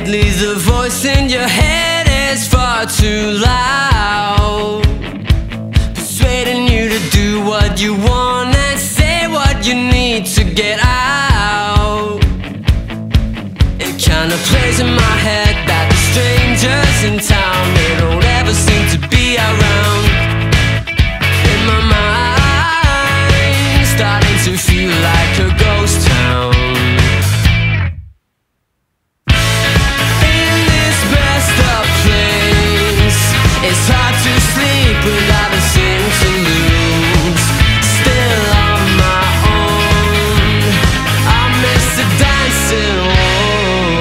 Lately the voice in your head is far too loud, persuading you to do what you want and say what you need to get out. It kinda plays in my head that the strangers in town, they don't ever seem to be around. In my mind, starting to feel like a ghost town. It's hard to sleep without a thing to lose. Still on my own, I miss the dancing wall.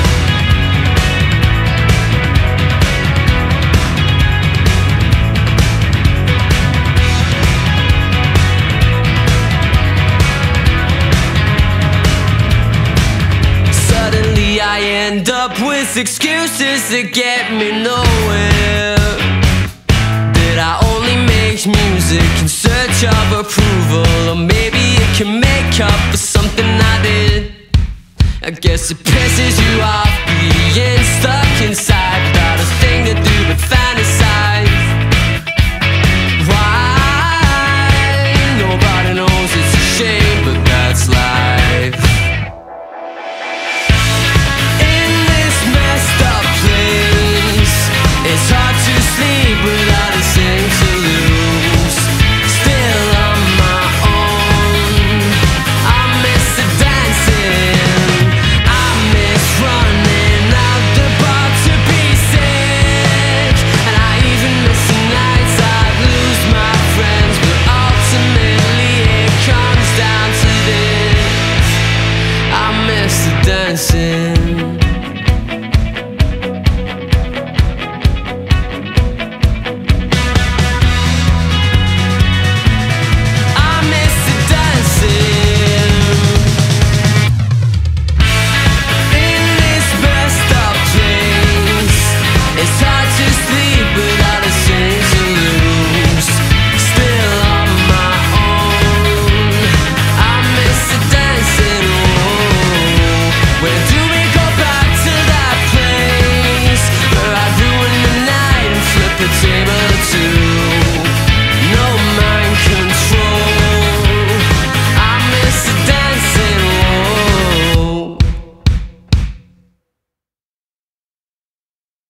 Suddenly I end up with excuses that get me nowhere. I only make music in search of approval, or maybe it can make up for something I did. I guess it pisses you off being stuck inside without a thing to do but find